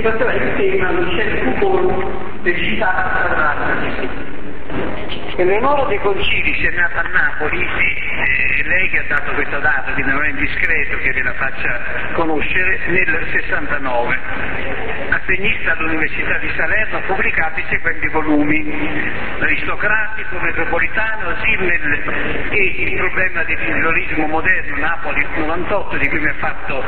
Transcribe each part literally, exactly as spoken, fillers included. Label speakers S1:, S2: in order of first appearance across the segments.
S1: Questo è il tema di Michel Foucault del citato Sarnazzi. Eleonora De Concini è nata a Napoli, e lei che ha dato questa data, quindi non è indiscreto che ve la faccia conoscere, nel sessantanove. Assegnista all'Università di Salerno, ha pubblicato i seguenti volumi: L'aristocratico, Metropolitano, Simmel e il problema del pluralismo moderno, Napoli novantotto, di cui mi ha fatto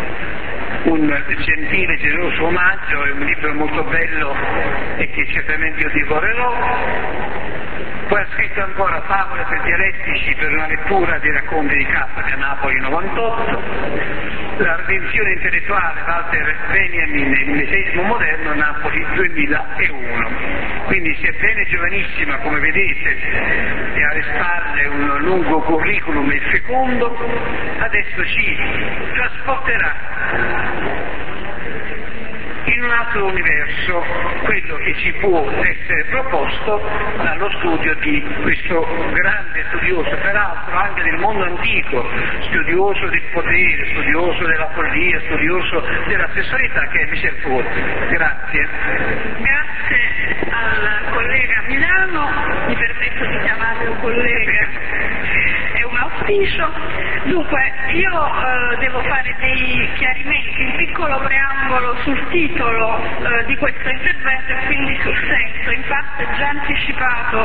S1: un gentile, generoso omaggio. È un libro molto bello e che certamente io divorerò. Poi ha scritto ancora Favole per dialettici per una lettura dei racconti di Kafka, Napoli novantotto, La redenzione intellettuale, Walter Benjamin, il mimetismo moderno, Napoli duemilauno. Quindi sebbene giovanissima, come vedete, e alle spalle un lungo curriculum e fecondo, adesso ci trasporterà in un altro universo, quello che ci può essere proposto dallo studio di questo grande studioso, peraltro anche del mondo antico, studioso del potere, studioso della follia, studioso della sessualità, che è Michel Foucault. Grazie.
S2: Grazie al collega Milano, mi permetto di chiamarlo collega, è un auspicio. Dunque, io eh, devo fare dei chiarimenti, un piccolo preambolo sul titolo eh, di questo intervento e quindi sul senso, in parte già anticipato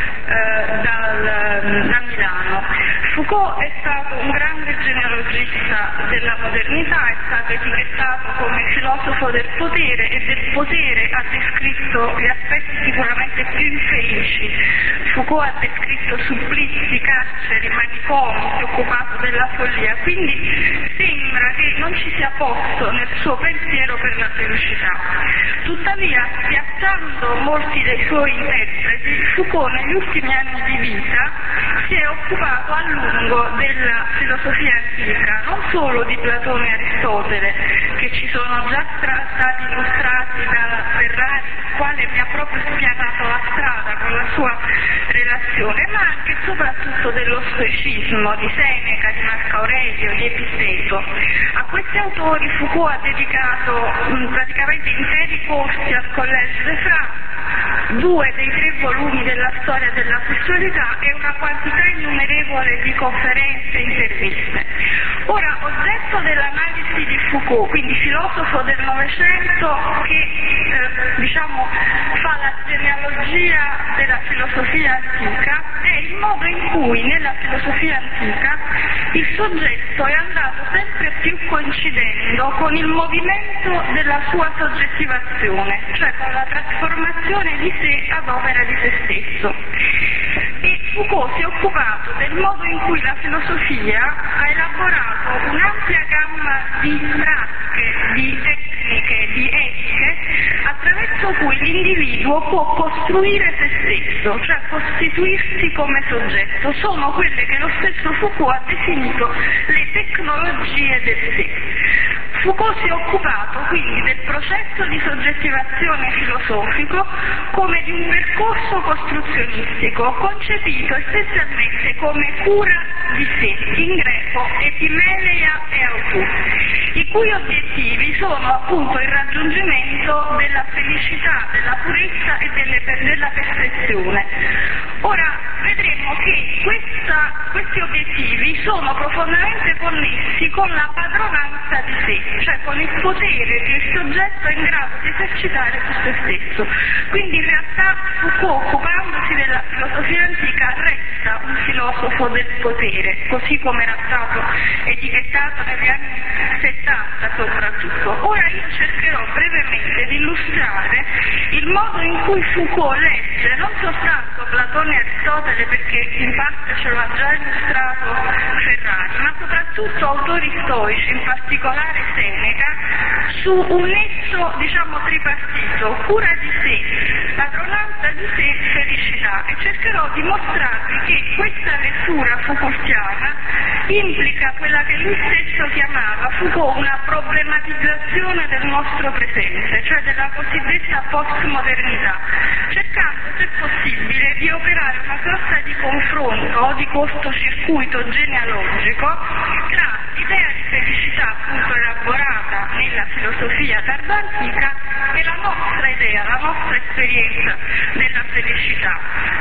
S2: eh, dal, da Milano. Foucault è stato un grande genealogista della modernità, è stato etichettato come filosofo del potere e del potere ha descritto gli aspetti sicuramente più infelici. Foucault ha descritto supplizi, carceri, manicomi, si è occupato della follia, quindi sembra che non ci sia posto nel suo pensiero per la felicità. Tuttavia, spiazzando molti dei suoi interpreti, Foucault negli ultimi anni di vita si è occupato a lungo della filosofia antica, non solo di Platone e Aristotele, che ci sono già stra- stati illustrati da Ferrari, il quale mi ha proprio spianato la strada con la sua relazione, ma anche e soprattutto dello stoicismo, di Seneca, di Marco Aurelio, di Episteto. A questi autori Foucault ha dedicato mh, praticamente interi corsi al Collège de France, due dei tre volumi della storia della sessualità e una quantità innumerevole di conferenze e interviste. Ora, oggetto dell'analisi di Foucault, quindi filosofo del Novecento che eh, diciamo fa la genealogia della filosofia antica, è il modo in cui nella filosofia antica il soggetto è andato sempre più coincidendo con il movimento della sua soggettivazione, cioè con la trasformazione di sé ad opera di se stesso. E Foucault si è occupato del modo in cui la filosofia ha elaborato un'ampia gamma di pratiche, di tecniche, di etiche, attraverso cui l'individuo può costruire se stesso, cioè costituirsi come soggetto. Sono quelle che lo stesso Foucault ha definito le tecnologie del sé. Foucault si è occupato quindi del processo di soggettivazione filosofico come di un percorso costruzionistico concepito essenzialmente come cura di sé, in greco epimeleia e autu, i cui obiettivi sono appunto il raggiungimento della felicità, della purezza e delle, della perfezione. Ora vedremo che questa, questi obiettivi sono profondamente connessi con la padronanza di sé, cioè con il potere che il soggetto è in grado di esercitare su se stesso. Quindi in realtà Foucault, occupandosi della filosofia antica, resta un filosofo del potere, così come era stato etichettato negli anni settanta soprattutto. Ora io cercherò brevemente di illustrare il modo in cui Foucault legge non soltanto Platone e Aristotele, perché in parte ce lo ha già illustrato Ferrari, ma soprattutto autori stoici, in particolare Seneca, su un nesso, diciamo, tripartito: cura di sé, padronanza di sé, felicità. E cercherò di mostrarvi che questa lettura Foucaultiana implica quella che lui stesso chiamava Foucault una problematizzazione del nostro presente, cioè della cosiddetta postmodernità, cercando se possibile di operare una sorta di confronto o di cortocircuito genealogico tra l'idea di felicità appunto elaborata nella filosofia tardo-antica e la nostra idea, la nostra esperienza della felicità.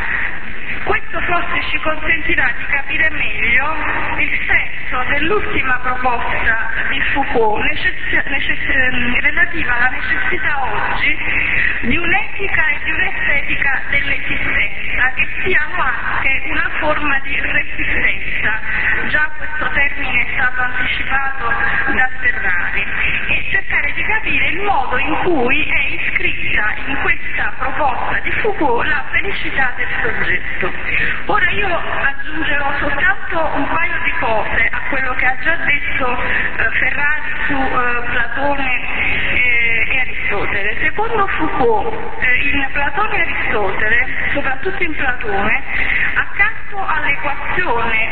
S2: Questo forse ci consentirà di capire meglio il senso dell'ultima proposta di Foucault necess- necess- relativa alla necessità oggi di un'etica e di un'estetica dell'esistenza che siano anche una forma di resistenza. Già questo termine è stato anticipato da Ferrari, e cercare di capire il modo in cui è iscritta in questa proposta di Foucault la felicità del soggetto. Ora io aggiungerò soltanto un paio di cose a quello che ha già detto eh, Ferrari su eh, Platone eh, e Aristotele. Secondo Foucault, eh, in Platone e Aristotele, soprattutto in Platone, accanto all'equazione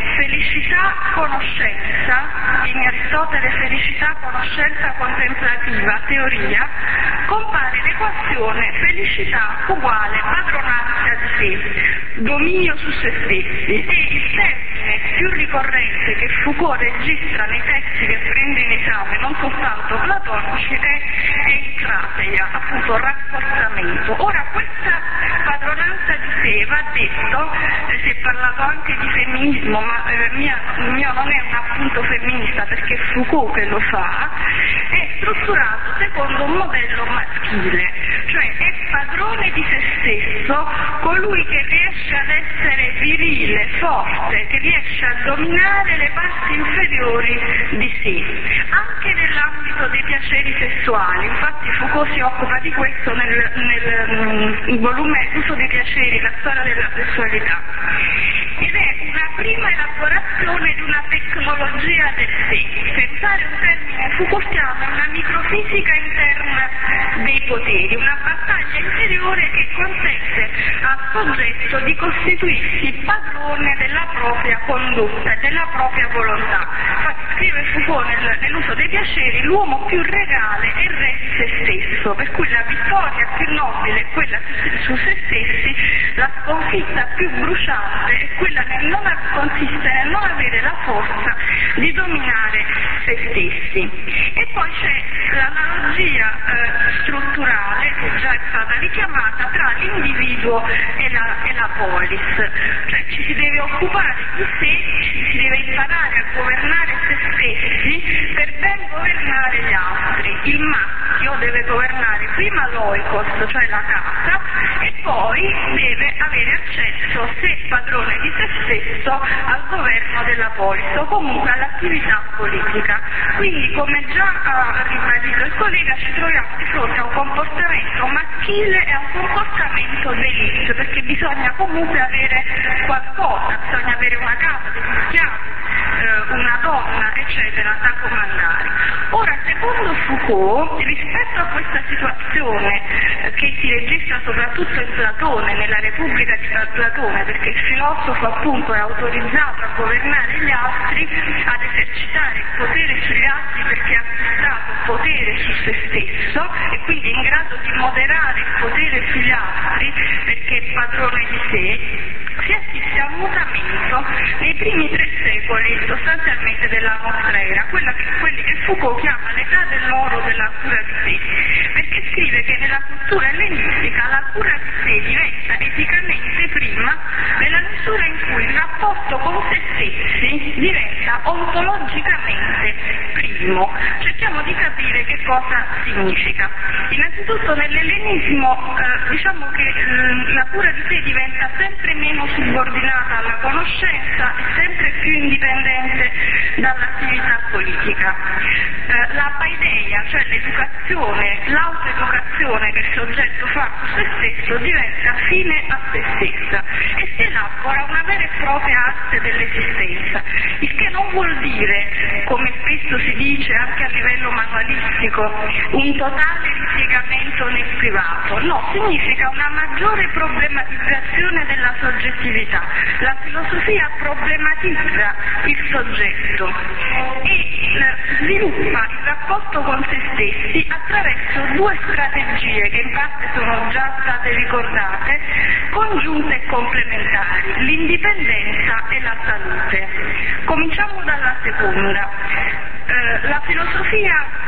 S2: felicità-conoscenza, in Aristotele felicità, conoscenza contemplativa, teoria, compare l'equazione felicità uguale padronanza di sé, dominio su se stessi, e il termine più ricorrente che Foucault registra nei testi che prende in esame, non soltanto platonici, è encrateia, appunto rafforzamento. Ora questa padronanza di sé, va detto, eh, si è parlato anche di femminismo, ma eh, mia, il mio non è un appunto femminista perché è Foucault che lo fa, è strutturato secondo un modello maschile, cioè è padrone di se stesso colui che riesce ad essere virile, forte, che riesce a dominare le parti inferiori di sé, anche nell'ambito dei piaceri sessuali. Infatti Foucault si occupa di questo nel, nel, nel volume L'uso dei piaceri, la storia della sessualità, ed è una prima elaborazione di una tecnologia del sé. Per usare un termine Foucaultiano, è una microfisica interna dei poteri, una battaglia interiore che consente al soggetto di costituirsi padrone della propria condotta, della propria volontà. Infatti scrive Foucault nel, nell'uso dei piaceri: l'uomo più regale è il re di se stesso, per cui la vittoria più nobile è quella su, su se stessi, la sconfitta più bruciante è quella nel non consiste nel non avere la forza di dominare se stessi. E poi c'è l'analogia eh, strutturale, che già è stata richiamata, tra l'individuo e la, e la polis, cioè ci si deve occupare di sé, ci si deve imparare a governare se stessi per ben governare gli altri. Il maschio deve governare prima l'oikos, cioè la casa, e poi deve avere accesso, se padrone di se stesso, al governo della polis o comunque all'attività politica. Quindi, come già ha ribadito il collega, ci troviamo di fronte a un comportamento maschile e a un comportamento d'élite, perché bisogna comunque avere qualcosa, bisogna avere una casa, degli schiavi, una donna, eccetera, da comandare. Ora, secondo Foucault, rispetto a questa situazione eh, che si registra soprattutto in Platone, nella Repubblica di Platone, perché il filosofo appunto è autorizzato a governare gli altri, ad esercitare il potere sugli altri perché ha acquistato il potere su se stesso e quindi è in grado di moderare il potere sugli altri perché è padrone di sé, si assiste a un mutamento nei primi tre secoli sostanzialmente della nostra era, quella che, quelli che Foucault chiama l'età dell'oro della cura di sé, perché scrive che nella cultura ellenistica la cura di sé diventa eticamente prima nella misura in cui il rapporto con se stessi diventa ontologicamente primo. Cerchiamo di capire che cosa significa. Innanzitutto nell'ellenismo eh, diciamo che eh, la cura di sé diventa sempre meno subordinata alla conoscenza e sempre più indipendente dall'attività politica. Eh, la paideia, cioè l'educazione, l'autoeducazione che il soggetto fa su se stesso, diventa fine a se stessa e si elabora una vera e propria arte dell'esistenza, il che non vuol dire, come spesso si dice anche a livello manualistico, un totale ripiegamento nel privato. No, significa una maggiore problematizzazione della soggettività. La filosofia problematizza il soggetto e sviluppa il rapporto con se stessi attraverso due strategie che in parte sono già state ricordate, congiunte e complementari: l'indipendenza e la salute. Cominciamo dalla seconda. Eh, la filosofia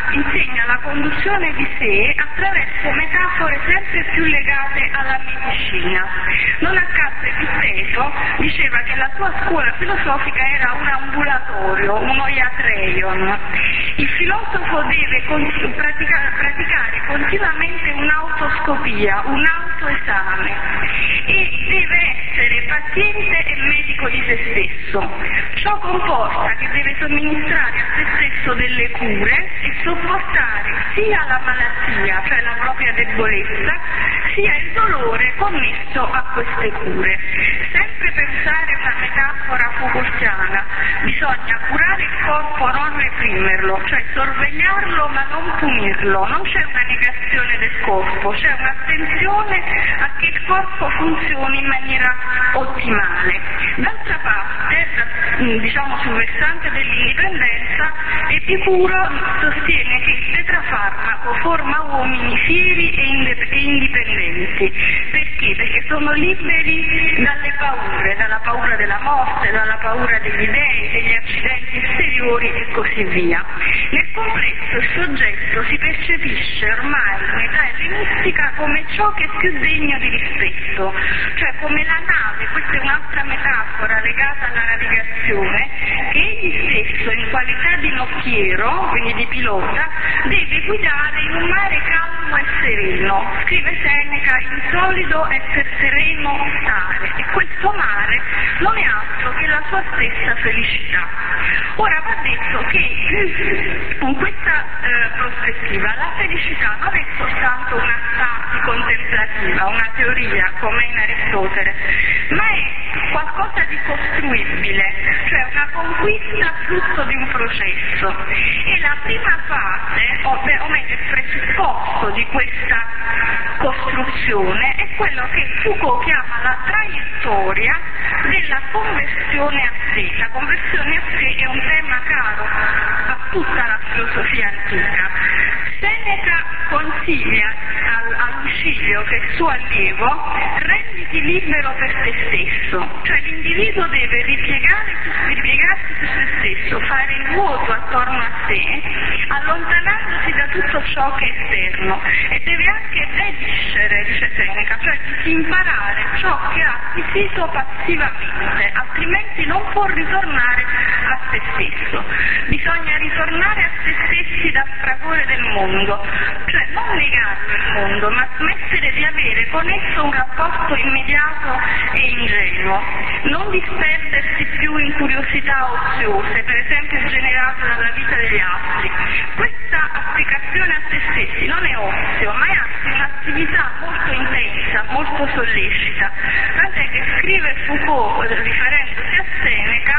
S2: insegna la conduzione di sé attraverso metafore sempre più legate alla medicina. Non a caso Epitteto diceva che la sua scuola filosofica era un ambulatorio, uno iatreion. Il filosofo deve con- pratica- praticare continuamente un'autoscopia, un autoesame e deve essere paziente e medico di se stesso. Ciò comporta che deve somministrare a se stesso delle cure e sopportare sia la malattia, cioè la propria debolezza, sia il dolore connesso a queste cure. Sempre per usare una metafora Foucaultiana, bisogna curare il corpo, non reprimerlo, cioè sorvegliarlo ma non punirlo. Non c'è una negazione del corpo, c'è un'attenzione a che il corpo funzioni in maniera ottimale. D'altra parte, diciamo sul versante dell'indipendenza, Epicuro sostiene che il tetrafarmaco forma uomini fieri e indipendenti. Perché? Perché sono liberi dalle paure, dalla paura della morte, dalla paura degli dei, degli accidenti esteriori e così via. Nel complesso il soggetto si percepisce ormai in età ellenistica come ciò che è più degno di rispetto, cioè come la nave, questa è un'altra metafora legata alla navigazione, che egli stesso in qualità di nocchiero, quindi di pilota, deve guidare in un mare calmo e sereno. Scrive Seneca, in solido essere sereno stare, e questo mare non è altro che la sua stessa felicità. Ora va detto che in questa eh, prospettiva la felicità non è soltanto una stasi contemplativa, una teoria come in Aristotele, ma è qualcosa di costruibile, cioè una conquista frutto di un processo. E la prima fase, o, beh, o meglio il presupposto di questa costruzione, è quello che Foucault chiama la traiettoria della conversione a sé. La conversione a sé è un tema caro a tutta la filosofia antica. Seneca consiglia al, a Lucilio, che è il suo allievo, renditi libero per te stesso, cioè l'individuo deve ripiegare, ripiegarsi su se stesso, fare il vuoto attorno a sé, allontanandosi da tutto ciò che è esterno, e deve anche rediscere, dice Seneca, cioè imparare ciò che ha acquisito passivamente, altrimenti non può ritornare a se stesso. Bisogna ritornare a se stessi dal fragore del mondo, cioè non negare il mondo, ma smettere di avere con esso un rapporto immediato e ingenuo, non disperdersi più in curiosità oziose, per esempio generate dalla vita degli altri. Questa applicazione a se stessi non è ozio, ma è anzi un'attività molto intensa, molto sollecita, tant'è che scrive Foucault, riferendosi a Seneca,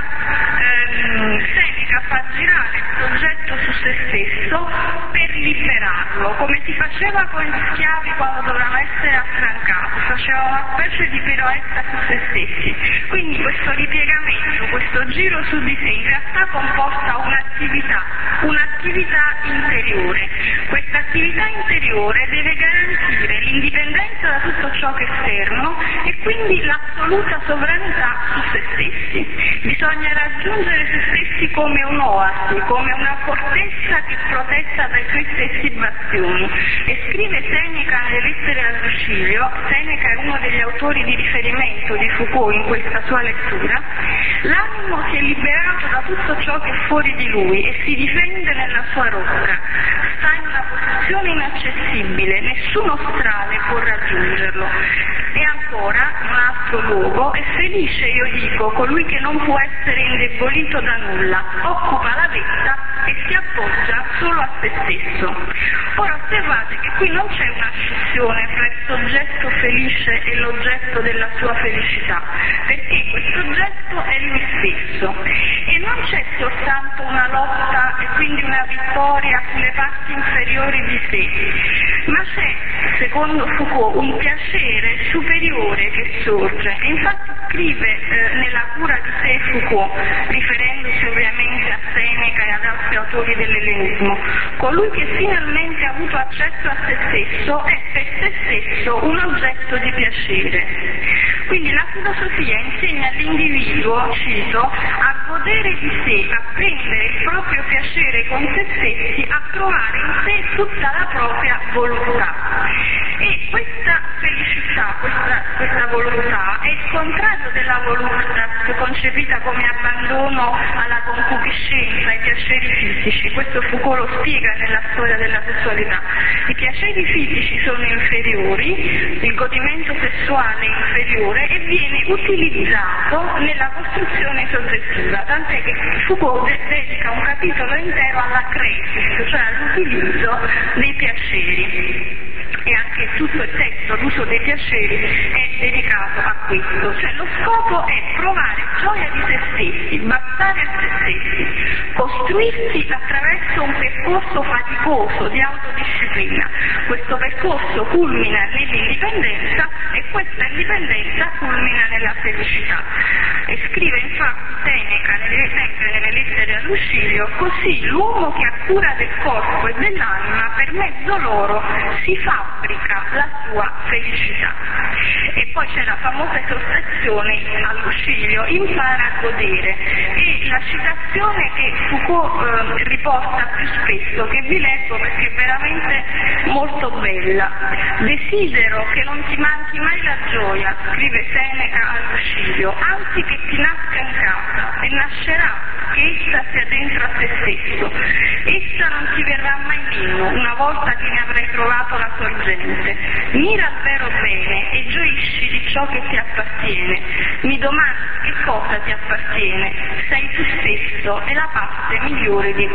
S2: ehm, Seneca fa girare il soggetto su se stesso per liberarlo, come si faceva con gli schiavi quando dovevano essere affrancati, faceva una specie di piroetta su se stessi. Quindi questo ripiegamento, questo giro su di sé in realtà comporta un'attività, un'attività interiore. Questa attività interiore deve garantire l'indipendenza da tutto ciò che è esterno e quindi l'assoluta sovranità su se stessi. Bisogna raggiungere se stessi come un'oasi, come una fortezza che è protetta dai suoi stessi bastioni. E scrive Seneca nelle lettere al Lucilio, Seneca è uno degli autori di riferimento di Foucault in questa sua lettura, l'animo si è liberato da tutto ciò che è fuori di lui e si difende nella sua rocca, sta in una posizione inaccessibile, nessuno strale può raggiungerlo. E ancora, in un altro luogo, è felice, io dico, colui che non può essere indebolito da nulla, occupa la vetta e si appoggia solo a se stesso. Ora osservate che qui non c'è una scissione fra il soggetto felice e l'oggetto della sua felicità, perché questo oggetto è lui stesso e non c'è soltanto una lotta e quindi una vittoria sulle parti inferiori di sé, ma c'è, secondo Foucault, un piacere superiore che sorge. E infatti scrive eh, nella cura di sé Foucault, riferendosi ovviamente a Seneca e ad altri autori dell'ellenismo, colui che finalmente ha avuto accesso a se stesso è per se stesso un oggetto di piacere. Quindi la filosofia insegna all'individuo, cito, a godere di sé, a prendere il proprio piacere con se stessi, a trovare in sé tutta la propria volontà. E questa felicità, questa, questa volontà è il contrario della volontà concepita come abbandono alla concupiscenza, ai piaceri fisici. Questo Foucault lo spiega nella storia della sessualità. I piaceri fisici sono inferiori, il godimento sessuale è inferiore e viene utilizzato nella costruzione soggettiva, tant'è che Foucault dedica un capitolo intero alla crescita, cioè all'utilizzo dei piaceri. E anche tutto il testo, l'uso dei piaceri, è dedicato a questo, cioè lo scopo è provare gioia di se stessi, bastare a se stessi, costruirsi attraverso un percorso faticoso di autodisciplina. Questo percorso culmina nell'indipendenza e questa indipendenza culmina nella felicità. E scrive infatti Seneca, nelle, sempre nelle lettere a Lucilio, così l'uomo che ha cura del corpo e dell'anima, per mezzo loro si fabbrica la sua felicità. E poi c'è la famosa esortazione a Lucilio, impara a godere, e la citazione che Foucault eh, riporta più spesso, che vi leggo perché è veramente molto bella. Desidero che non ti manchi mai la gioia, scrive Seneca a Lucilio, anzi che ti nasca in casa, e nascerà che essa sia dentro a te stesso. Essa non ti verrà mai meno una volta che ne avrai trovato la sorgente. Mira al vero bene e gioisci di ciò che ti appartiene. Mi domandi che cosa ti appartiene. Sei tu stesso e la parte migliore di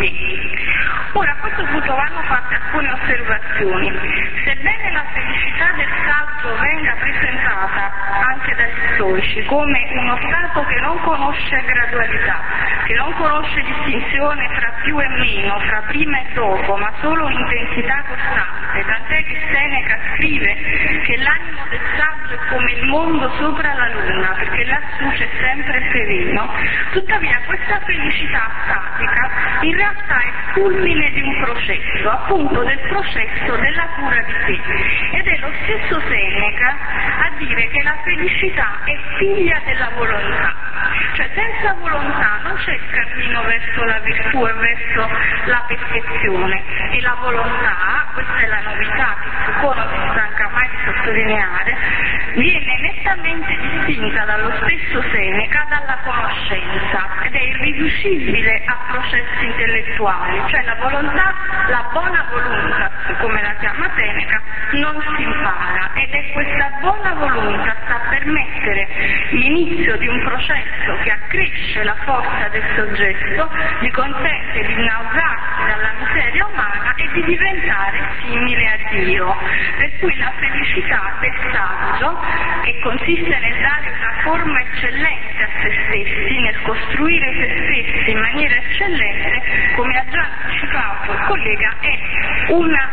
S2: te. Ora, a questo punto vanno fatte alcune osservazioni. Sebbene la felicità del saggio venga presentata anche dagli storici come uno stato che non conosce gradualità, che non conosce distinzione fra più e meno, fra prima e dopo, ma solo intensità costante, tant'è che Seneca scrive che l'animo del saggio è come il mondo sopra la luna, perché lassù c'è sempre sereno. Tuttavia questa felicità statica in realtà è il culmine di un processo, appunto del processo della cura di sé, ed è lo stesso Seneca a dire che la felicità è figlia della volontà, cioè senza volontà non c'è il cammino verso la virtù e verso la perfezione, e la volontà, questa è la novità che Foucault non si stanca mai di sottolineare, viene nettamente distinta dallo stesso Seneca dalla conoscenza ed è irriducibile a processi intellettuali, cioè la volontà, la buona volontà, come la chiama Seneca, non si impara, ed è questa buona volontà sta a permettere l'inizio di un processo che accresce la forza del soggetto, gli consente di innalzarsi dalla miseria umana e di diventare simile a Dio. Per cui la felicità del saggio, che consiste nel dare una forma eccellente a se stessi, nel costruire se stessi in maniera eccellente, come ha già anticipato il collega, è una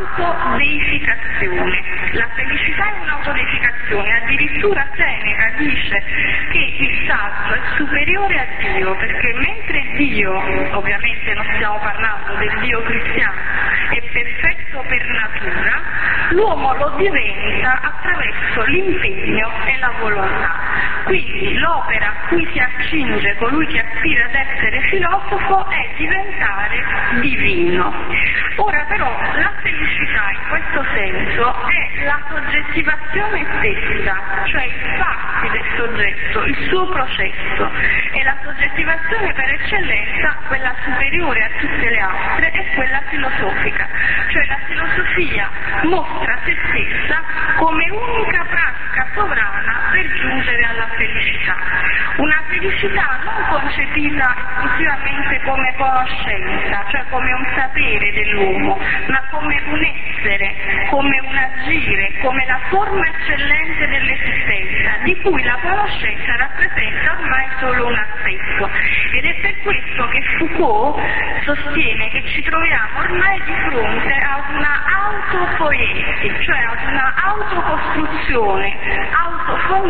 S2: autodeificazione. La felicità è un'autodeificazione, addirittura Seneca dice che il saggio è superiore a Dio, perché mentre Dio, ovviamente non stiamo parlando del Dio cristiano, è perfetto per natura, l'uomo lo diventa attraverso l'impegno e la volontà. Quindi l'opera a cui si accinge colui che aspira ad essere filosofo è diventare divino. Ora però la felicità in questo senso è la soggettivazione stessa, cioè il farsi del soggetto, il suo processo, e la soggettivazione per eccellenza, quella superiore a tutte le altre, è quella filosofica, cioè la filosofia mostra se stessa come unica pratica sovrana per giungere alla felicità. Una felicità non concepita esclusivamente come conoscenza, cioè come un sapere dell'uomo, ma come un essere, come un agire, come la forma eccellente dell'esistenza, di cui la conoscenza rappresenta ormai solo un aspetto. Ed è per questo che Foucault sostiene che ci troviamo ormai di fronte a una autopoiesi, cioè ad una autocostruzione autofondante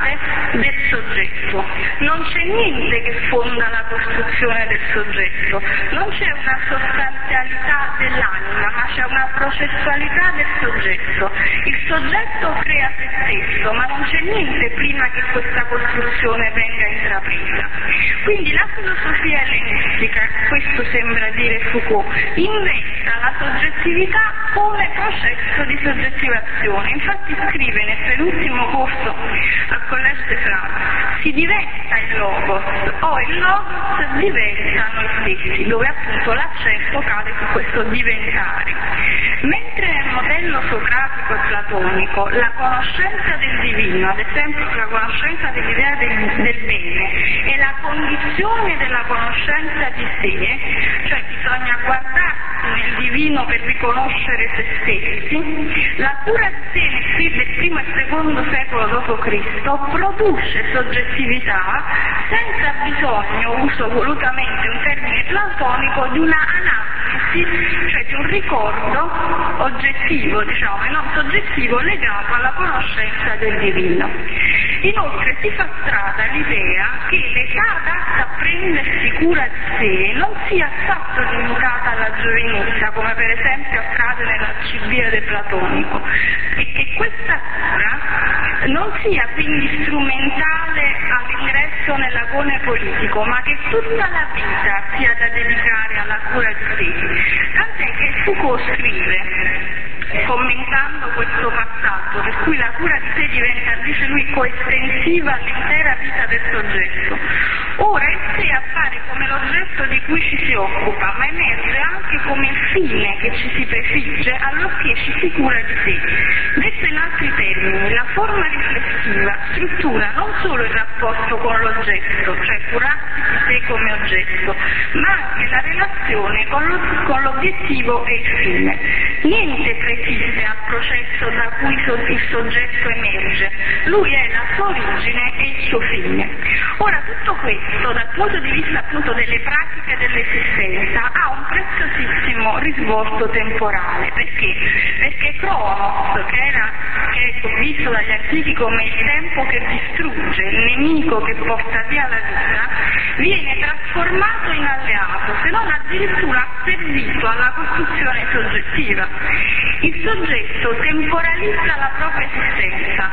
S2: base del soggetto. Non c'è niente che fonda la costruzione del soggetto, non c'è una sostanzialità dell'anima, ma c'è una processualità del soggetto. Il soggetto crea se stesso, ma non c'è niente prima che questa costruzione venga intrapresa. Quindi la filosofia ellenistica, questo sembra dire Foucault, inventa la soggettività come processo di soggettivazione. Infatti scrive nel penultimo corso al Collège de France: si diventa il logos o il logos diventa noi stessi, dove appunto l'accento cade su questo diventare. Mentre nel modello socratico e platonico la conoscenza del divino, ad esempio la conoscenza dell'idea del, del bene, è la condizione della conoscenza di sé, cioè bisogna guardarsi nel divino per riconoscere se stessi, la cura di sé del primo e secondo secolo dopo Cristo produce soggettività senza bisogno, uso volutamente un termine platonico, di una analisi, cioè di un ricordo oggettivo, diciamo, e non soggettivo, legato alla conoscenza del divino. Inoltre si fa strada l'idea che l'età adatta a prendersi cura di sé non sia affatto limitata alla giovinezza, come per esempio accade nell'Alcibia del Platonico, e che questa cura non sia quindi strumentale all'ingresso nell'agone politico, ma che tutta la vita sia da dedicare alla cura di sé. Tant'è che Foucault scrive, commentando questo passaggio, per cui la cura di sé diventa, dice lui, coestensiva all'intera vita del soggetto. Ora il sé appare come l'oggetto di cui ci si occupa, ma emerge anche come il fine che ci si prefigge allorché ci si cura di sé. Detto in altri termini, la forma riflessiva struttura non solo il rapporto con l'oggetto, cioè curarsi di sé come oggetto, ma anche la relazione con, lo, con l'obiettivo e il fine. Niente presiste al processo da cui il soggetto emerge, lui è la sua origine e il suo fine. Ora tutto questo dal punto di vista appunto delle pratiche dell'esistenza ha un preziosissimo risvolto temporale. Perché? Perché Cronos, che era che è visto dagli antichi come il tempo che distrugge, il nemico che porta via la vita, viene trasformato in alleato, se non addirittura servito alla costruzione soggettiva. Il soggetto temporalizza la propria esistenza,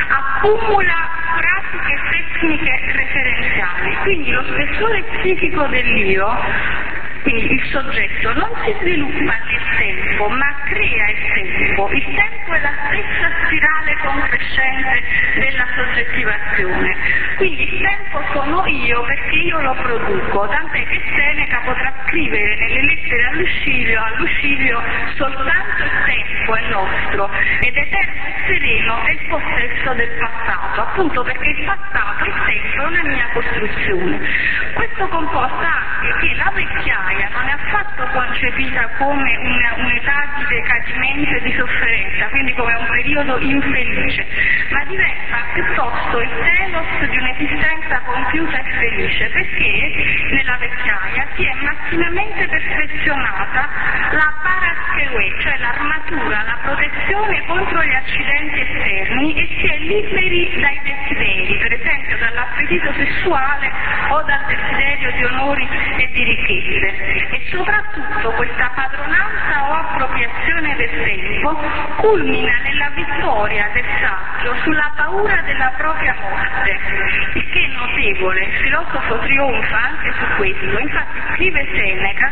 S2: accumula pratiche tecniche referenziali, quindi lo spessore psichico dell'io, quindi il soggetto, non si sviluppa nel tempo, ma crea il tempo. Il tempo è la stessa spirale concrescente della soggettivazione. Quindi il tempo sono io perché io lo produco, tant'è che Seneca potrà scrivere nelle lettere a Lucilio, a Lucilio soltanto il tempo è nostro ed eterno e sereno è il possesso del passato, appunto perché il passato, il tempo, è una mia costruzione. Questo comporta anche che la vecchiaia non è affatto concepita come una, un'età di decadimento e di sofferenza, quindi come un periodo infelice, ma diventa piuttosto il telos di un'esistenza compiuta e felice, perché nella vecchiaia si è massimamente perfezionata la parascheue, cioè l'armatura, la protezione contro gli accidenti esterni, e si è liberi dai desideri, per esempio dall'appetito sessuale o dal desiderio di onori e di ricchezze. E soprattutto questa padronanza o appropriazione del tempo culmina nella vittoria del saggio sulla paura della propria morte, il che è notevole. Il filosofo trionfa anche su questo. Infatti scrive Seneca,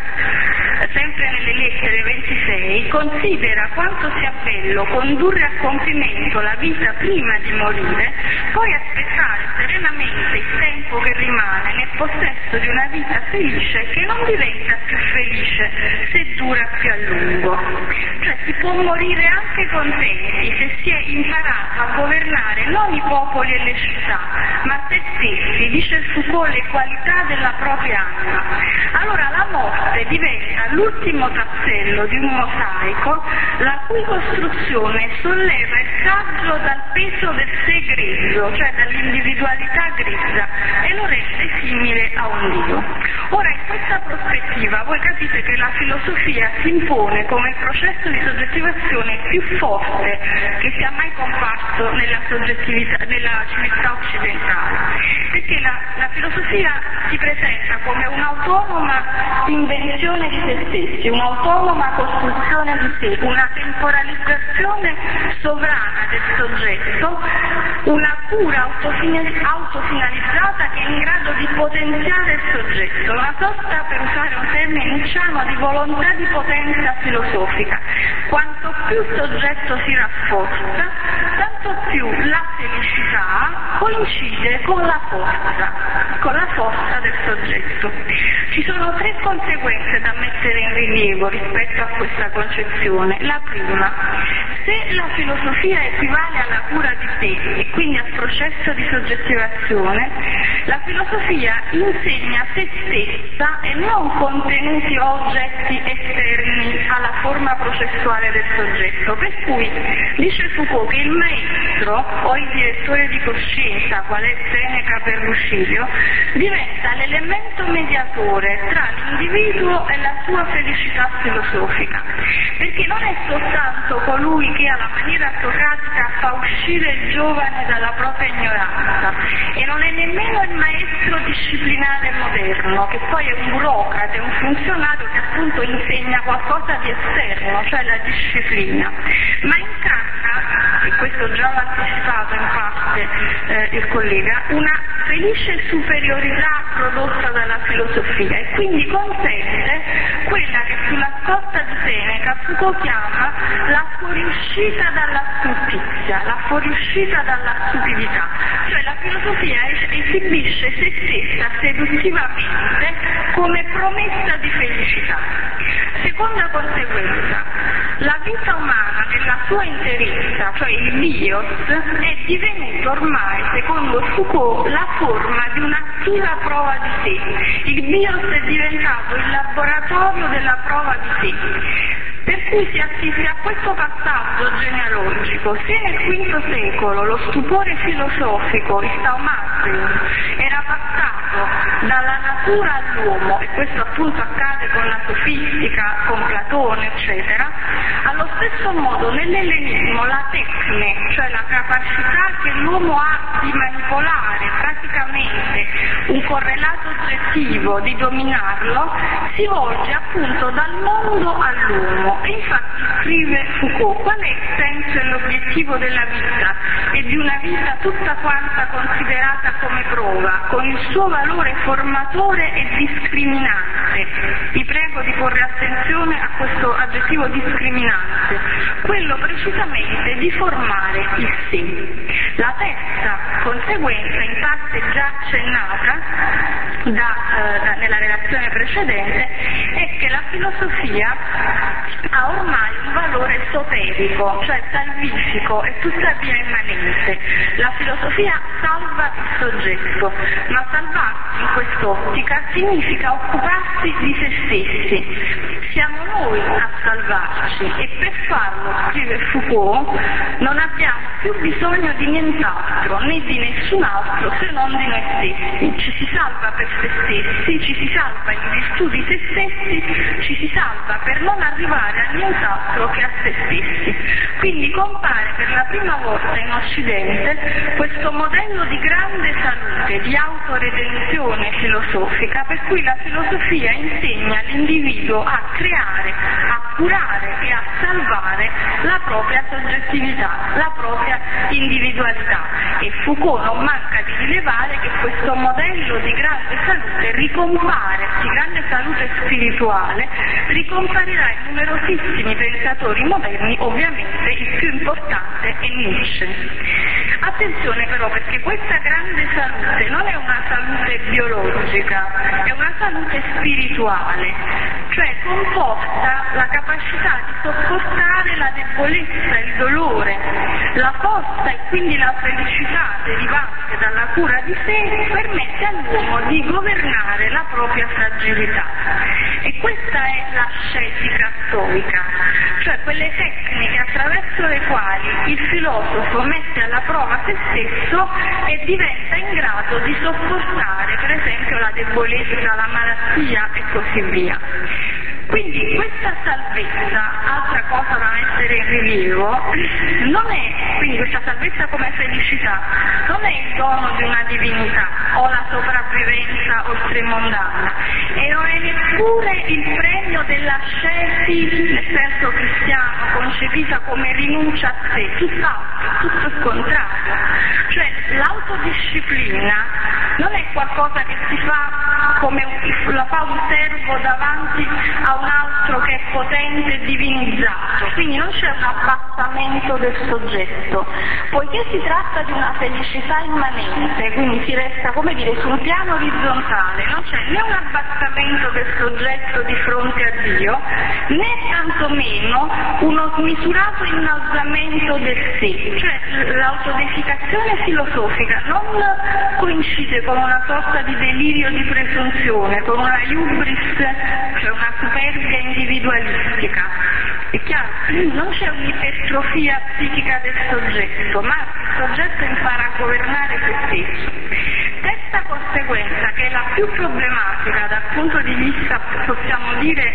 S2: sempre nelle lettere ventisei, considera quanto sia bello condurre a compimento la vita prima di morire, poi aspettare serenamente il tempo che rimane nel possesso di una vita felice che non diventa più felice se dura più a lungo. Cioè si può morire anche contenti se si è imparato a governare non i popoli e le città, ma se stessi, dice Foucault, le qualità della propria anima. Allora la morte diventa l'ultimo tassello di un mosaico la cui costruzione solleva il saggio dal peso del sé grezzo, cioè dall'individualità grezza, e lo rende simile a un Dio. Ora, in questa prospettiva voi capite che la filosofia si impone come il processo di soggettivazione più forte che sia mai comparso nella, soggettività, nella civiltà occidentale, perché la, la filosofia si presenta come un'autonoma invenzione di se stessi, un'autonoma costruzione di sé, una temporalizzazione sovrana del soggetto, una cura autofinalizzata che è in grado di potenziare il soggetto, una sorta, per usare un termine nicciano, di volontà di potenza filosofica. Quanto più il soggetto si rafforza, tanto più la felicità coincide con la forza, con la forza del soggetto. Ci sono tre conseguenze da mettere in rilievo rispetto a questa concezione. La prima, se la filosofia equivale alla cura di sé e quindi al processo di soggettivazione, la filosofia insegna se stessa e non contenuti o oggetti esterni alla forma processuale del soggetto, per cui dice Foucault che il maestro o il direttore di coscienza, qual è Seneca per Lucilio, diventa l'elemento mediatore tra l'individuo e la sua felicità filosofica, perché non è soltanto colui che alla maniera socratica fa uscire il giovane dalla propria ignoranza, e non è nemmeno il maestro disciplinare moderno, che poi è un burocrate, un funzionario che appunto insegna qualcosa di esterno, cioè la disciplina, ma incarna, e questo già l'ha anticipato in parte eh, il collega, una felice superiorità prodotta dalla filosofia, e quindi consente quella che sulla scorta di Seneca Foucault chiama la fuoriuscita dalla stupidità, la fuoriuscita dalla stupidità, cioè la filosofia esibisce se stessa seduttivamente come promessa di felicità. Seconda conseguenza, la vita umana nella sua interezza, cioè il bios, è divenuto ormai, secondo Foucault, la forma di un'attiva prova di sé. Il bios è diventato il laboratorio della prova di sé. Per cui si assiste a questo passaggio genealogico. Se nel quinto secolo lo stupore filosofico, il Staumatrium, era passato dalla natura all'uomo, e questo appunto accade con la sofistica, con Platone, eccetera, allo stesso modo nell'ellenismo la tecne, cioè la capacità che l'uomo ha di manipolare praticamente un correlato oggettivo, di dominarlo, si volge appunto dal mondo all'uomo. E infatti scrive Foucault: qual è il senso e l'obiettivo della vita e di una vita tutta quanta considerata come prova, con il suo valore formatore e discriminante? Vi prego di porre attenzione a questo aggettivo discriminante, quello precisamente di formare il sé. La terza conseguenza, in parte già accennata da, eh, da, nella relazione precedente, è che la filosofia ha ormai un valore esoterico, cioè salvifico e tuttavia immanente. La filosofia salva il soggetto, ma salvarsi in quest'ottica significa occuparsi di se stessi. Siamo noi a salvarci, e per farlo, scrive Foucault, non abbiamo più bisogno di nient'altro né di nessun altro se non di noi stessi. Ci si salva per se stessi, ci si salva in virtù di se stessi, ci si salva per non arrivare a nient'altro che a se stessi. Quindi compare per la prima volta in Occidente questo modello di grande salute, di autoredenzione filosofica, per cui la filosofia insegna all'individuo a creare, a curare e a salvare la propria soggettività, la propria individualità. E Foucault non manca di rilevare che questo modello di grande salute ricompare, di grande salute spirituale, ricomparirà in numerosissimi pensatori moderni, ovviamente il più importante è Nietzsche. Attenzione però, perché questa grande salute non è una salute biologica, è una salute spirituale, cioè comporta la capacità di sopportare la debolezza, il dolore, la forza risposta e quindi la felicità derivante dalla cura di sé permette all'uomo di governare la propria fragilità. E questa è l'ascetica stoica, cioè quelle tecniche attraverso le quali il filosofo mette alla prova se stesso e diventa in grado di sopportare per esempio la debolezza, la malattia e così via. Quindi questa salvezza, altra cosa da mettere in rilievo, non è, quindi questa salvezza come felicità, non è il dono di una divinità o la sopravvivenza oltremondana, e non è neppure il premio dell'ascesi nel senso cristiano, concepita come rinuncia a sé, tutt'altro, tutto il contrario. Cioè l'autodisciplina non è qualcosa che si fa come un, la fa un servo davanti a un altro che è potente e divinizzato, quindi non c'è un abbassamento del soggetto, poiché si tratta di una felicità immanente, quindi si resta, come dire, sul piano orizzontale, non c'è né un abbassamento del soggetto di fronte a Dio, né tantomeno uno smisurato innalzamento del sé, cioè l'autodeificazione filosofica non coincide con una sorta di delirio di presunzione, con una hubris, cioè una superbia individualistica. È chiaro, non c'è un'ipertrofia psichica del soggetto, ma il soggetto impara a governare se stesso. Terza conseguenza, che è la più problematica dal punto di vista, possiamo dire,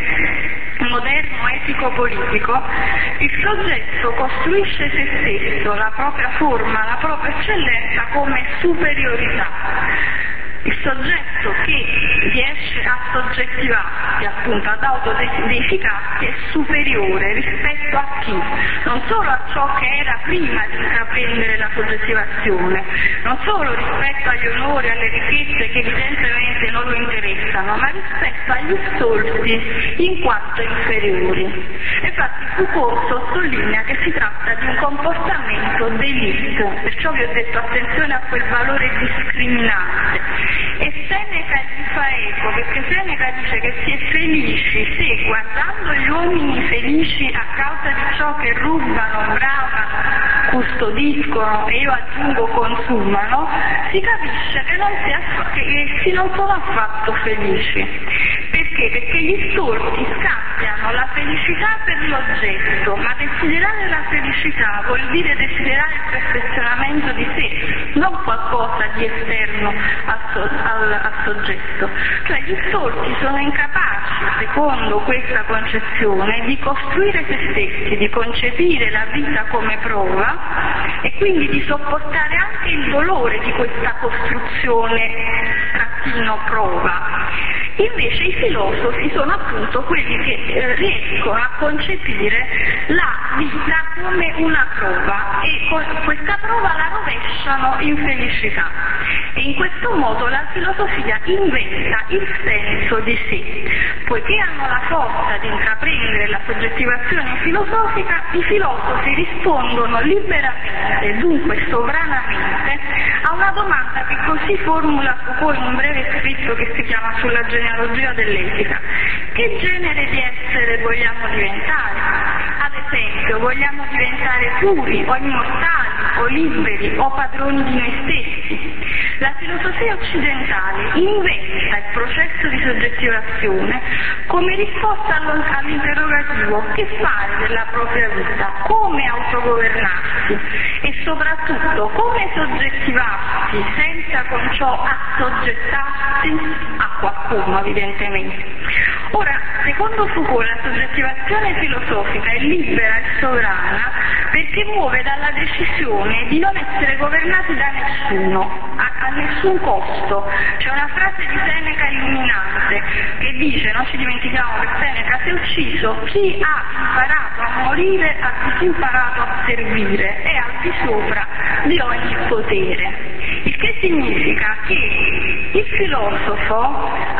S2: moderno, etico-politico, il soggetto costruisce se stesso, la propria forma, la propria eccellenza come superiorità. Il soggetto che riesce a soggettivarsi, appunto ad autodeificarsi, è superiore rispetto a chi? Non solo a ciò che era prima di intraprendere la soggettivazione, non solo rispetto agli onori, alle ricchezze che evidentemente non lo interessano, ma rispetto agli stolti in quanto inferiori. Infatti Foucault sottolinea che si tratta di un comportamento d'élite, perciò vi ho detto attenzione a quel valore discriminante. E Seneca gli fa eco, perché Seneca dice che si è felici se, guardando gli uomini felici a causa di ciò che rubano, bravano, custodiscono e io aggiungo consumano, si capisce che, non si affa- che essi non sono affatto felici. Perché? Perché gli stolti scambiano la felicità per l'oggetto, ma desiderare la felicità vuol dire desiderare il perfezionamento di sé, non qualcosa di esterno al, so- al, al soggetto. Cioè gli stolti sono incapaci, secondo questa concezione, di costruire se stessi, di concepire la vita come prova e quindi di sopportare anche il dolore di questa costruzione trattino prova. Invece i filosofi sono appunto quelli che eh, riescono a concepire la vita come una prova e con questa prova la rovesciano in felicità. E in questo modo la filosofia inventa il senso di sé. Poiché hanno la forza di intraprendere la soggettivazione filosofica, i filosofi rispondono liberamente, dunque sovranamente, a una domanda che così formula Foucault in un breve scritto che si chiama Sulla genealogia dell'etica. Che genere di essere vogliamo diventare? Ad esempio, vogliamo diventare puri o immortali o liberi o padroni di noi stessi? La filosofia occidentale inventa il processo di soggettivazione come risposta all'interrogativo: che fare della propria vita, come autogovernarsi e soprattutto come soggettivarsi senza con ciò assoggettarsi a qualcuno, evidentemente. Ora, secondo Foucault, la soggettivazione filosofica è libera e sovrana perché muove dalla decisione di non essere governati da nessuno, a, a nessun costo. C'è una frase di Seneca illuminante che dice, non ci dimentichiamo che Seneca si è ucciso: chi ha imparato a morire ha disimparato a servire, è al di sopra di ogni potere. Il che significa che il filosofo ha un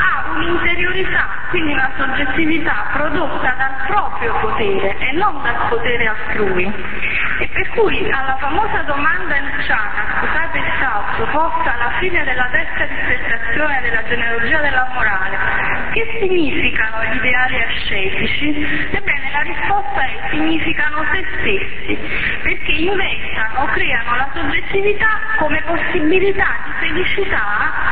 S2: un'interiorità, quindi una soggettività prodotta dal proprio potere e non dal potere altrui. E per cui alla famosa domanda nicciana, scusate il salto, posta alla fine della terza dissertazione della genealogia della morale, che significano gli ideali ascetici? Ebbene, la risposta è: significano se stessi, perché inventano, creano la soggettività come possibilità di felicità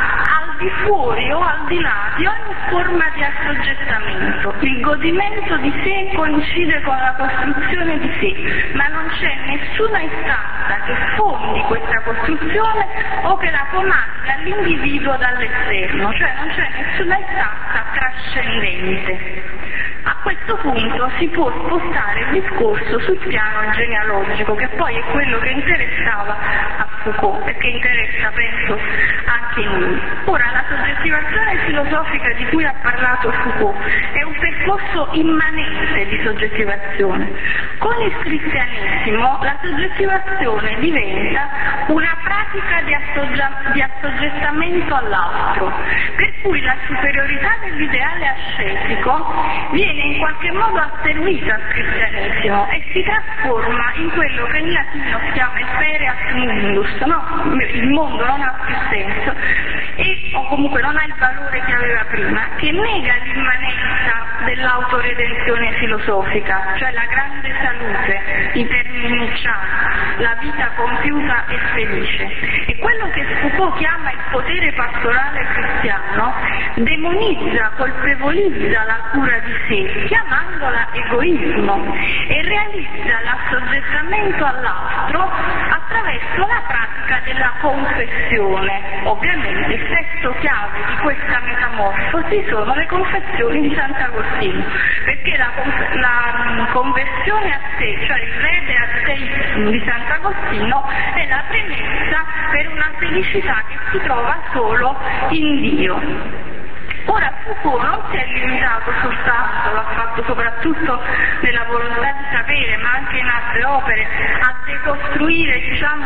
S2: al di fuori o al di là di ogni forma di assoggettamento. Il godimento di sé coincide con la costruzione di sé, ma non c'è nessuna istanza che fondi questa costruzione o che la comandi all'individuo dall'esterno, cioè non c'è nessuna istanza trascendente. A questo punto si può spostare il discorso sul piano genealogico, che poi è quello che interessava a Foucault e che interessa, penso, anche noi. Ora, la soggettivazione filosofica di cui ha parlato Foucault è un percorso immanente di soggettivazione. Con il cristianesimo la soggettivazione diventa una pratica di, assoggia- di assoggettamento all'altro, per cui la superiorità dell'ideale ascetico viene in qualche modo asservita al cristianesimo e si trasforma in quello che in latino si chiama il pereat mundus, no? Il mondo non ha più senso, e, o comunque non ha il valore che aveva prima, che nega l'immanenza dell'autoredenzione filosofica, cioè la grande salute, in termini nicciani, la vita compiuta e felice. E quello che Foucault chiama il potere pastorale cristiano demonizza, colpevolizza la cura di sé, chiamandola egoismo, e realizza l'assoggettamento all'altro attraverso la pratica della confessione. Ovviamente il testo chiave di questa metamorfosi sono le confessioni di Sant'Agostino, perché la, la conversione a sé, cioè il rede ateismo di Sant'Agostino, è la premessa per una felicità che si trova solo in Dio. Ora Foucault non si è limitato soltanto, l'ha fatto soprattutto nella volontà di sapere, ma anche in altre opere, a decostruire, diciamo,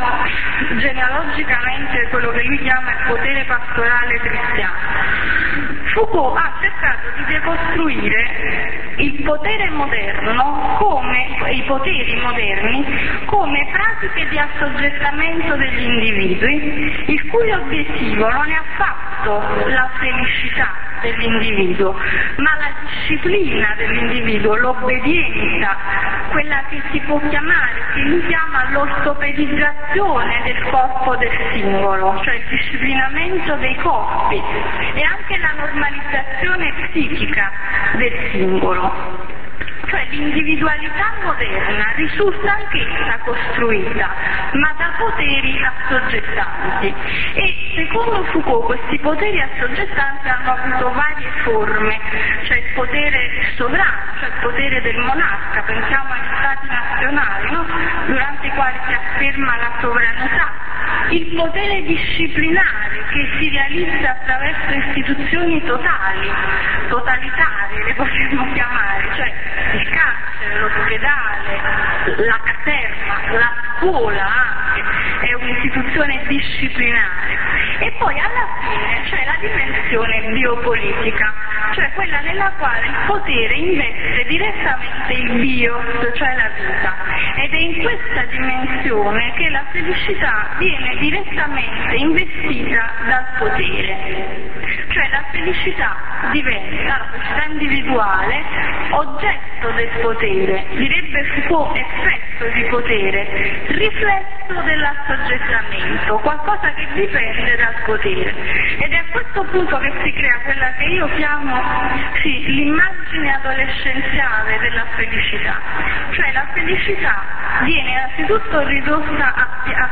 S2: genealogicamente quello che lui chiama il potere pastorale cristiano. Foucault ha cercato di decostruire il potere moderno come, i poteri moderni come pratiche di assoggettamento degli individui, il cui obiettivo non è affatto la felicità dell'individuo, ma la disciplina dell'individuo, l'obbedienza, quella che si può chiamare, che lui chiama l'ortopedizzazione del corpo del singolo, cioè il disciplinamento dei corpi e anche la normalizzazione psichica del singolo. Cioè l'individualità moderna risulta anch'essa costruita, ma da poteri assoggettanti, e secondo Foucault questi poteri assoggettanti hanno avuto varie forme, cioè il potere sovrano, cioè il potere del monarca, pensiamo agli stati nazionali, no? Durante i quali si afferma la sovranità, il potere disciplinare che si realizza attraverso istituzioni totali, totalitarie le possiamo chiamare, cioè il carcere, l'ospedale, la caserma, la scuola anche, è un'istituzione disciplinare. E poi alla fine c'è la dimensione biopolitica, cioè quella nella quale il potere investe direttamente il bios, cioè la vita, ed è in questa dimensione che la felicità viene direttamente investita dal potere. Cioè la felicità diventa, la felicità individuale, oggetto del potere, direbbe Foucault effetto di potere, riflesso dell'assoggettamento, qualcosa che dipende dal potere. Ed è a questo punto che si crea quella che io chiamo sì, l'immagine adolescenziale della felicità. Cioè la felicità viene innanzitutto ridotta a, a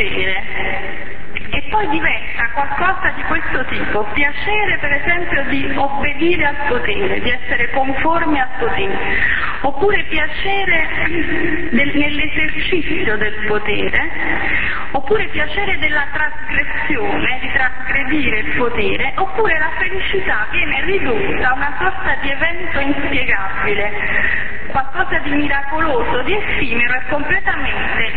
S2: piacere, e poi diventa qualcosa di questo tipo, piacere per esempio di obbedire al potere, di essere conformi al potere, oppure piacere del, nell'esercizio del potere, oppure piacere della trasgressione, di trasgredire il potere, oppure la felicità viene ridotta a una sorta di evento inspiegabile, qualcosa di miracoloso, di effimero e completamente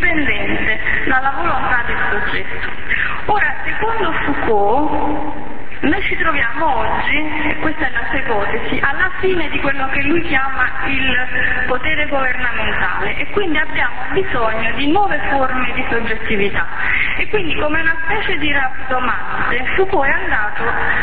S2: indipendente dalla volontà del soggetto. Ora, secondo Foucault, Noi ci troviamo oggi, e questa è la sua ipotesi, alla fine di quello che lui chiama il potere governamentale e quindi abbiamo bisogno di nuove forme di soggettività. E quindi come una specie di raptomante Foucault è andato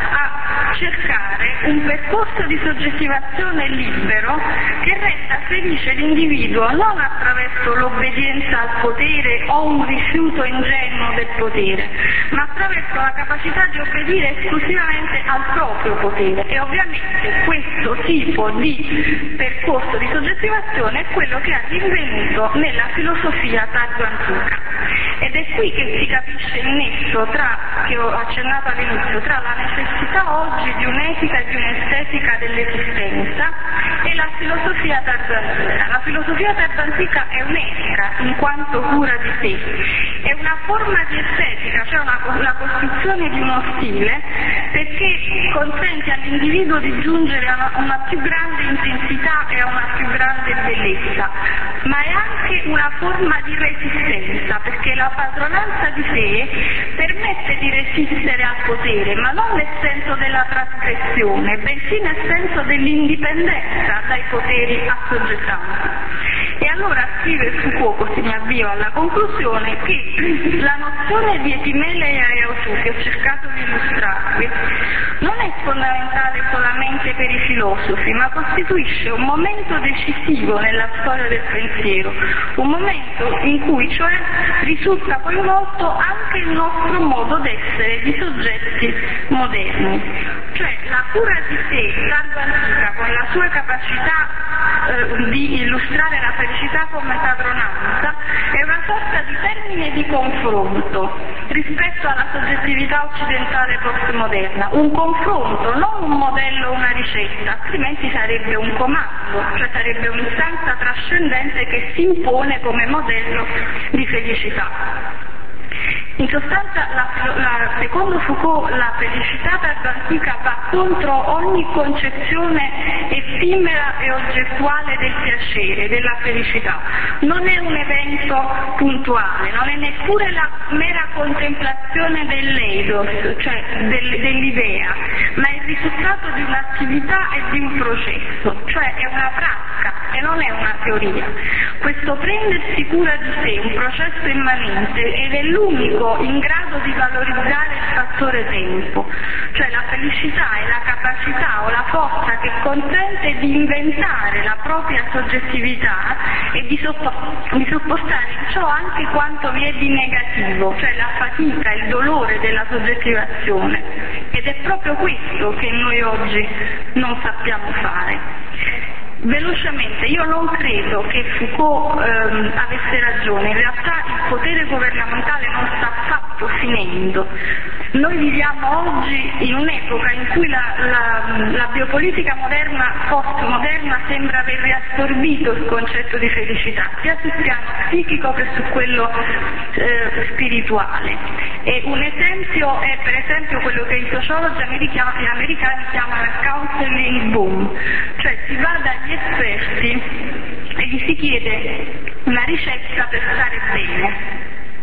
S2: a cercare un percorso di soggettivazione libero che renda felice l'individuo non attraverso l'obbedienza al potere o un rifiuto ingenuo del potere, ma attraverso la capacità di obbedire esclusivamente al proprio potere. E ovviamente questo tipo di percorso di soggettivazione è quello che ha rinvenuto nella filosofia tardo-antica. Ed è qui che si capisce il nesso tra, che ho accennato all'inizio, tra la necessità oggi di un'etica e di un'estetica dell'esistenza e la filosofia tardo-antica. La filosofia tardo-antica è un'etica in quanto cura di sé, è una forma di estetica, cioè una, la costruzione di uno stile, perché consente all'individuo di giungere a una, una più grande intensità e a una più grande bellezza, ma è anche una forma di resistenza, perché la padronanza di sé permette di resistere al potere, ma non nel senso della trasgressione, bensì nel senso dell'indipendenza dai poteri assoggettanti. E allora scrive Foucault, così mi avvio alla conclusione, che la nozione di epimeleia e autù che ho cercato di illustrarvi non è fondamentale solamente per i filosofi, ma costituisce un momento decisivo nella storia del pensiero, un momento in cui cioè risulta coinvolto anche il nostro modo d'essere di soggetti moderni. Cioè la cura di sé tardo-antica, con la sua capacità eh, di illustrare la felicità come padronanza, è una sorta di termine di confronto rispetto alla soggettività occidentale postmoderna, un confronto, non un modello o una ricetta, altrimenti sarebbe un comando, cioè sarebbe un'istanza trascendente che si impone come modello di felicità. In sostanza, la, la, secondo Foucault, la felicità tardo-antica va contro ogni concezione effimera e oggettuale del piacere, della felicità. Non è un evento puntuale, non è neppure la mera contemplazione dell'eidos, cioè del, dell'idea, ma è il risultato di un'attività e di un processo, cioè è una pratica e non è una teoria. Questo prendersi cura di sé, un processo immanente, ed è l'unico in grado di valorizzare il fattore tempo, cioè la felicità è la capacità o la forza che consente di inventare la propria soggettività e di, soppo- di soppostare in ciò anche quanto vi è di negativo, cioè la fatica, il dolore della soggettivazione. Ed è proprio questo che noi oggi non sappiamo fare. Velocemente, io non credo che Foucault ehm, avesse ragione, in realtà il potere governamentale non sta affatto finendo. Noi viviamo oggi in un'epoca in cui la, la, la biopolitica moderna, postmoderna, sembra aver riassorbito il concetto di felicità, sia sul piano psichico che su quello eh, spirituale. E un esempio è per esempio quello che i sociologi americani, americani chiamano il counseling boom, cioè si va dagli esperti e gli si chiede una ricetta per stare bene.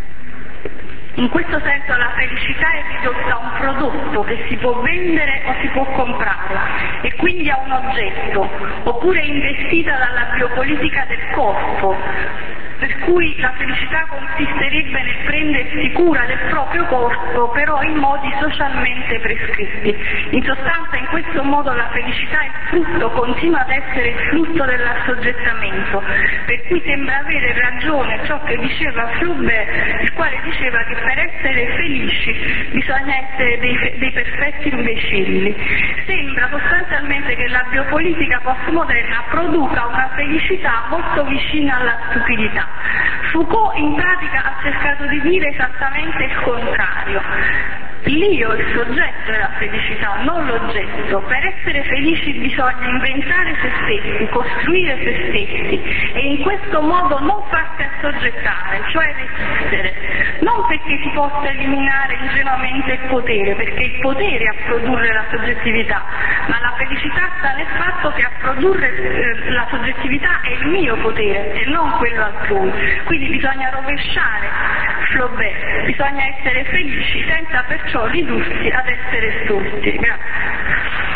S2: In questo senso la felicità è ridotta a un prodotto che si può vendere o si può comprare e quindi a un oggetto, oppure è investita dalla biopolitica del corpo, per cui la felicità consisterebbe nel prendersi cura del proprio corpo, però in modi socialmente prescritti. In sostanza, in questo modo la felicità è frutto, continua ad essere il frutto dell'assoggettamento, per cui sembra avere ragione ciò che diceva Flaubert, il quale diceva che per essere felici bisogna essere dei, dei perfetti imbecilli. Sembra sostanzialmente che la biopolitica postmoderna produca una felicità molto vicina alla stupidità. Foucault in pratica ha cercato di dire esattamente il contrario. L'io, il soggetto è la felicità, non l'oggetto. Per essere felici bisogna inventare se stessi, costruire se stessi e in questo modo non farsi assoggettare, cioè resistere. Non perché si possa eliminare ingenuamente il potere, perché il potere è a produrre la soggettività, ma la felicità sta nel fatto che a produrre eh, la soggettività è il mio potere e non quello altrui. Quindi bisogna rovesciare Flaubert, bisogna essere felici senza perciò ridursi ad essere stolti. Grazie.